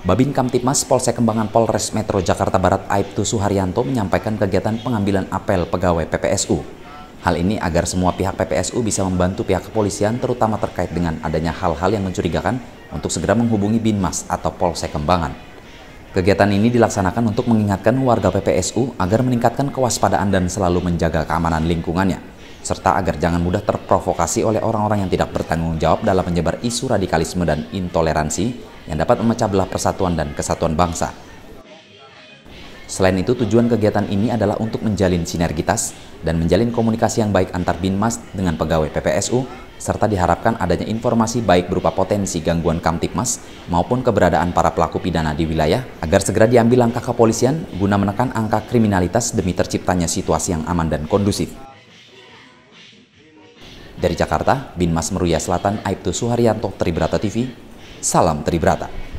Babin Kamtibmas Polsek Kembangan Polres Metro Jakarta Barat Aibtu Suharyanto menyampaikan kegiatan pengambilan apel pegawai PPSU. Hal ini agar semua pihak PPSU bisa membantu pihak kepolisian terutama terkait dengan adanya hal-hal yang mencurigakan untuk segera menghubungi Binmas atau Polsek Kembangan. Kegiatan ini dilaksanakan untuk mengingatkan warga PPSU agar meningkatkan kewaspadaan dan selalu menjaga keamanan lingkungannya, serta agar jangan mudah terprovokasi oleh orang-orang yang tidak bertanggung jawab dalam menyebar isu radikalisme dan intoleransi yang dapat memecah belah persatuan dan kesatuan bangsa. Selain itu, tujuan kegiatan ini adalah untuk menjalin sinergitas dan menjalin komunikasi yang baik antar Binmas dengan pegawai PPSU, serta diharapkan adanya informasi baik berupa potensi gangguan Kamtibmas maupun keberadaan para pelaku pidana di wilayah agar segera diambil langkah kepolisian guna menekan angka kriminalitas demi terciptanya situasi yang aman dan kondusif. Dari Jakarta, Binmas Meruya Selatan Aibtu Suharyanto, Tribrata TV, salam Tribrata.